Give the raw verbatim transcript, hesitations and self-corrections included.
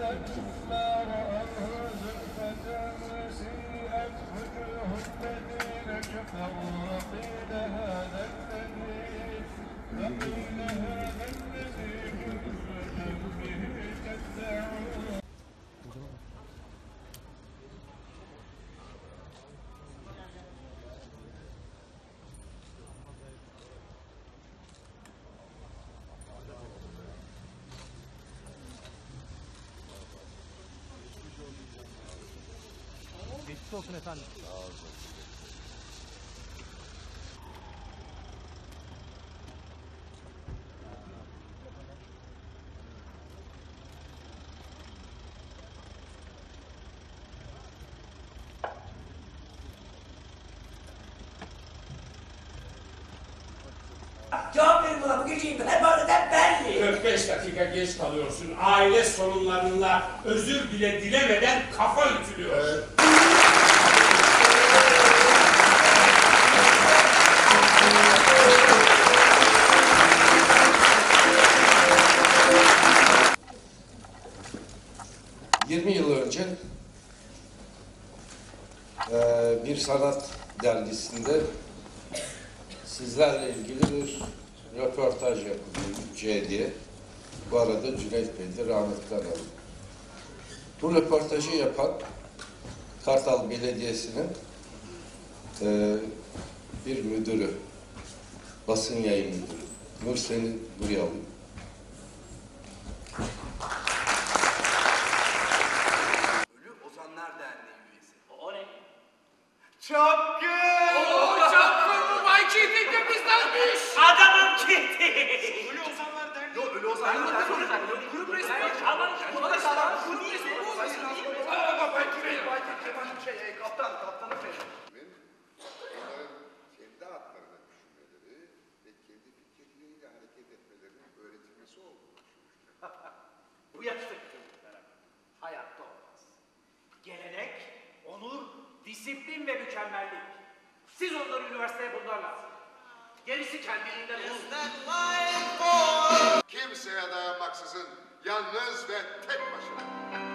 Geçmiş olsun efendim. Sağ olun. Cevap verin buna, bu geceyi pervaneden belli. kırk beş dakika geç kalıyorsun. Aile sorunlarınla özür bile dilemeden kafa ütülüyor. yirmi yıl önce bir sanat dergisinde sizlerle ilgili bir röportaj yapıldı C diye. Bu arada Cüneyt Bey de rahmetli analım. Bu röportajı yapan Kartal Belediyesi'nin e, bir müdürü, basın yayın müdürü. Nur, seni buraya alayım. Ölü Ozanlar Derneği üyesi. O ne? Çapkın! Oo, Çapkın bu Bay Keating'de bizdenmiş. Adamım gitti. Ölü Ozanlar Derneği. Yok Ölü Ozanlar Derneği. Grup resmi. Aman Arkadaşlar grup resmi bu. Ama ben kimeyim? Bay Keating şey kaptan, kaptanın şey. Onların kendi haklarına düşünmeleri ve kendi fikirleriyle hareket etmelerinin öğretilmesi olduğunu düşünmüşler. Bu yaştaki çocuklara hayatta olmaz. Gelenek, onur, disiplin ve mükemmellik. Siz onları üniversiteye bunlarla. Gerisi kendiliğinden olur. Kimseye dayanmaksızın, yalnız ve tek başına